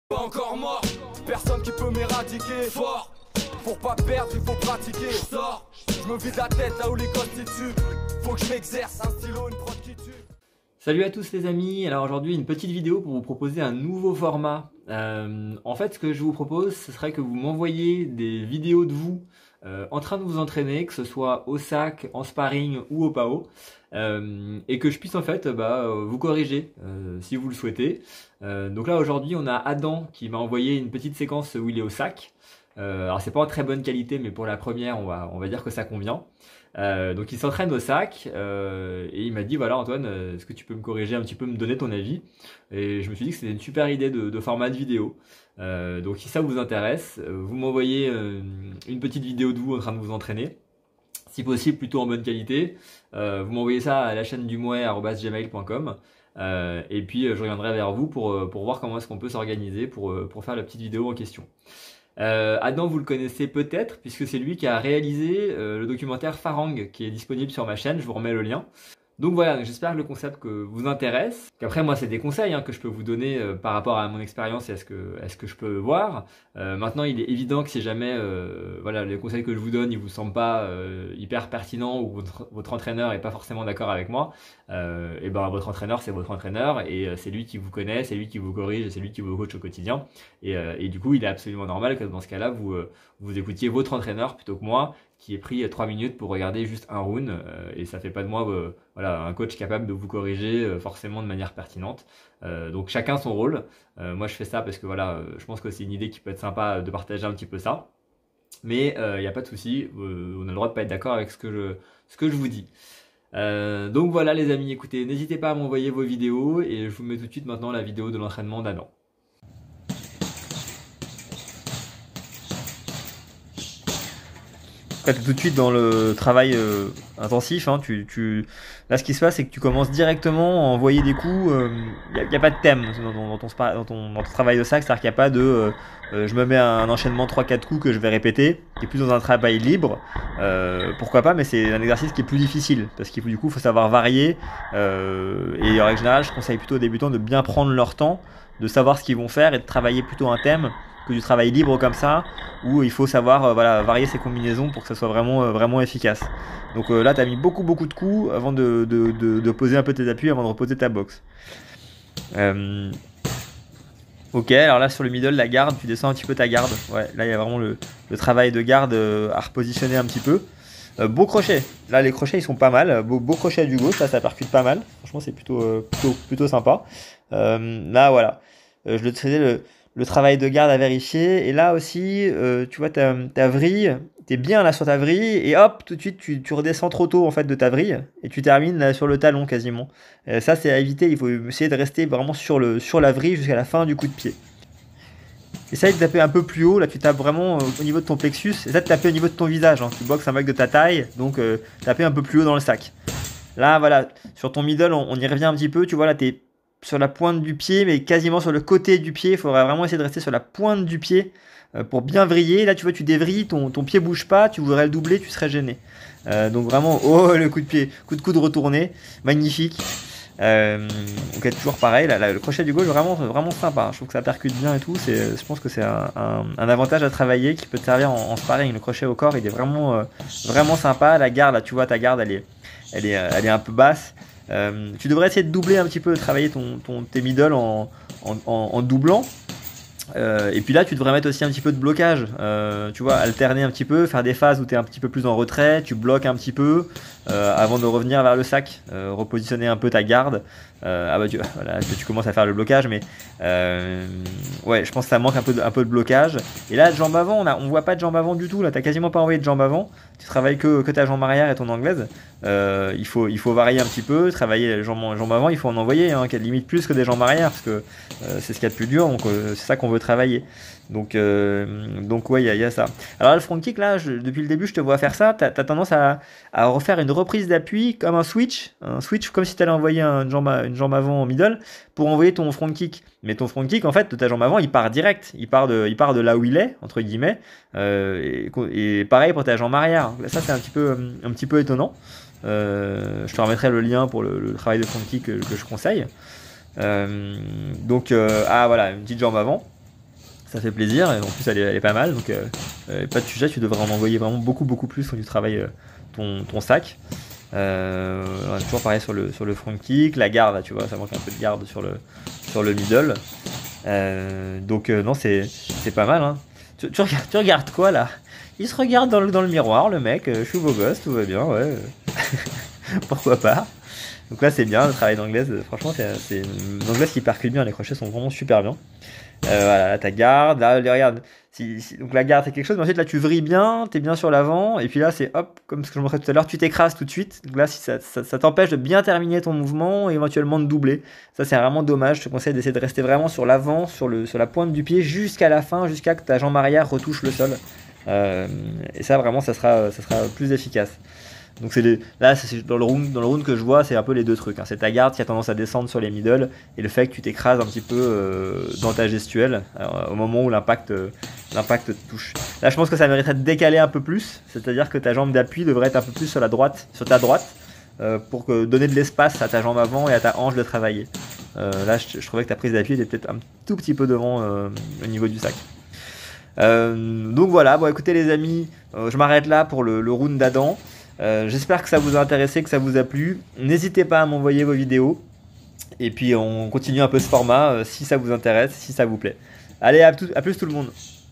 Pas encore mort, personne qui peut m'éradiquer. Fort, pour pas perdre il faut pratiquer. Je sors, je me vide la tête là où les constituent. Faut que je m'exerce, un stylo, une prod qui tue. Salut à tous les amis, alors aujourd'hui une petite vidéo pour vous proposer un nouveau format. En fait ce que je vous propose ce serait que vous m'envoyiez des vidéos de vous en train de vous entraîner, que ce soit au sac, en sparring ou au PAO, et que je puisse en fait vous corriger si vous le souhaitez. Donc là aujourd'hui on a Adam qui m'a envoyé une petite séquence où il est au sac. Alors c'est pas en très bonne qualité mais pour la première on va dire que ça convient. Donc il s'entraîne au sac et il m'a dit voilà Antoine, est-ce que tu peux me corriger un petit peu, me donner ton avis? Et je me suis dit que c'était une super idée de format de vidéo. Donc si ça vous intéresse, vous m'envoyez une petite vidéo de vous en train de vous entraîner, si possible plutôt en bonne qualité. Vous m'envoyez ça à la chaîne dumouet@gmail.com et puis je reviendrai vers vous pour voir comment est-ce qu'on peut s'organiser pour faire la petite vidéo en question. Adam, vous le connaissez peut-être puisque c'est lui qui a réalisé le documentaire Farang qui est disponible sur ma chaîne, je vous remets le lien. Donc voilà, j'espère que le concept vous intéresse. Après moi c'est des conseils que je peux vous donner par rapport à mon expérience et à ce que je peux voir. Maintenant il est évident que si jamais voilà, les conseils que je vous donne ils vous semblent pas hyper pertinents ou votre entraîneur est pas forcément d'accord avec moi, et ben votre entraîneur c'est votre entraîneur et c'est lui qui vous connaît, c'est lui qui vous corrige et c'est lui qui vous coach au quotidien. Et du coup il est absolument normal que dans ce cas-là vous écoutiez votre entraîneur plutôt que moi qui ai pris 3 minutes pour regarder juste un round et ça fait pas de moi voilà, un coach capable de vous corriger forcément de manière pertinente. Donc chacun son rôle. Moi je fais ça parce que voilà, je pense que c'est une idée qui peut être sympa de partager un petit peu ça. Mais il n'y a pas de souci, on a le droit de pas être d'accord avec ce que je vous dis. Donc voilà les amis, écoutez, n'hésitez pas à m'envoyer vos vidéos et je vous mets tout de suite maintenant la vidéo de l'entraînement d'Adam. Là, tu es tout de suite dans le travail intensif. Là, ce qui se passe, c'est que tu commences directement à envoyer des coups. Il n'y a pas de thème dans ton travail de sac. C'est-à-dire qu'il n'y a pas de je me mets un enchaînement 3-4 coups que je vais répéter. Tu es plus dans un travail libre. Pourquoi pas, mais c'est un exercice qui est plus difficile. Parce qu'il faut savoir varier. Et en règle générale, je conseille plutôt aux débutants de bien prendre leur temps, de savoir ce qu'ils vont faire et de travailler plutôt un thème que du travail libre comme ça, où il faut savoir voilà, varier ses combinaisons pour que ça soit vraiment efficace. Donc là, tu as mis beaucoup de coups avant de poser un peu tes appuis, avant de reposer ta boxe. Ok, alors là sur le middle, la garde, tu descends un petit peu ta garde. Ouais, là il y a vraiment le travail de garde à repositionner un petit peu. Beau crochet, là les crochets ils sont pas mal, beau crochet du gauche, là ça percute pas mal, franchement c'est plutôt sympa. Là voilà, je le traînais le travail de garde à vérifier. Et là aussi, tu vois ta vrille, t'es bien là sur ta vrille et hop, tout de suite tu redescends trop tôt en fait de ta vrille et tu termines là sur le talon quasiment. Ça c'est à éviter, il faut essayer de rester vraiment sur la vrille jusqu'à la fin du coup de pied. Essaye de taper un peu plus haut, là tu tapes vraiment au niveau de ton plexus, essaye de taper au niveau de ton visage, tu boxes un mec de ta taille, donc taper un peu plus haut dans le sac. Là voilà, sur ton middle on y revient un petit peu, tu vois là t'es sur la pointe du pied, mais quasiment sur le côté du pied. Il faudrait vraiment essayer de rester sur la pointe du pied pour bien vriller. Là, tu vois, tu dévrilles, ton pied bouge pas, tu voudrais le doubler, tu serais gêné. Donc vraiment, oh, le coup de pied, coup de coude retourné, magnifique. Donc toujours pareil, là, le crochet du gauche, vraiment sympa. Je trouve que ça percute bien et tout. Je pense que c'est un avantage à travailler qui peut te servir en sparring. Le crochet au corps, il est vraiment sympa. La garde, là, tu vois, ta garde, elle est un peu basse. Tu devrais essayer de doubler un petit peu, travailler tes middle en doublant. Et puis là, tu devrais mettre aussi un petit peu de blocage. Tu vois, alterner un petit peu, faire des phases où tu es un petit peu plus en retrait, tu bloques un petit peu avant de revenir vers le sac, repositionner un peu ta garde. Voilà, tu commences à faire le blocage, mais ouais, je pense que ça manque un peu de blocage. Et là, de jambe avant, on voit pas de jambe avant du tout. Là, t'as quasiment pas envoyé de jambe avant. Tu travailles que ta jambe arrière et ton anglaise. Il faut varier un petit peu, travailler jambe avant. Il faut en envoyer, limite plus que des jambes arrière, parce que c'est ce qu'il y a de plus dur. Donc c'est ça qu'on veut travailler. Donc ouais, il y a ça. Alors là, le front kick, là, depuis le début, je te vois faire ça. T'as tendance à refaire une reprise d'appui comme un switch comme si tu allais envoyer une jambe avant en middle pour envoyer ton front kick. Mais ton front kick, en fait, de ta jambe avant, il part direct. Il part de là où il est, entre guillemets. Et pareil pour ta jambe arrière. Ça, c'est un petit peu étonnant. Je te remettrai le lien pour le travail de front kick que je conseille. Voilà, une petite jambe avant. Ça fait plaisir, et en plus elle est pas mal, donc pas de sujet, tu devrais en envoyer vraiment beaucoup plus quand tu travailles ton sac. Toujours pareil sur le front kick, la garde, là, tu vois, ça manque un peu de garde sur le middle. Non, c'est pas mal. Hein. Tu regardes quoi là? Il se regarde dans le miroir, le mec, je suis beau gosse, tout va bien, ouais. Pourquoi pas? Donc là c'est bien, le travail d'anglaise, franchement c'est une anglaise qui percute bien, les crochets sont vraiment super bien. Voilà, là, ta garde, là regarde, donc la garde c'est quelque chose, mais ensuite là tu vrilles bien, t'es bien sur l'avant, et puis là c'est hop, comme ce que je montrais tout à l'heure, tu t'écrases tout de suite, donc là si ça t'empêche de bien terminer ton mouvement, et éventuellement de doubler, ça c'est vraiment dommage, je te conseille d'essayer de rester vraiment sur l'avant, sur la pointe du pied, jusqu'à la fin, jusqu'à que ta jambe arrière retouche le sol, et ça vraiment ça sera plus efficace. Donc là, c'est dans le round que je vois, c'est un peu les deux trucs. Hein. C'est ta garde qui a tendance à descendre sur les middle et le fait que tu t'écrases un petit peu dans ta gestuelle au moment où l'impact te touche. Là, je pense que ça mériterait de décaler un peu plus, c'est-à-dire que ta jambe d'appui devrait être un peu plus sur ta droite, pour donner de l'espace à ta jambe avant et à ta hanche de travailler. Là, je trouvais que ta prise d'appui était peut-être un tout petit peu devant au niveau du sac. Donc voilà, bon écoutez les amis, je m'arrête là pour le round d'Adam. J'espère que ça vous a intéressé, que ça vous a plu. N'hésitez pas à m'envoyer vos vidéos. Et puis on continue un peu ce format si ça vous intéresse, si ça vous plaît. Allez, à plus tout le monde.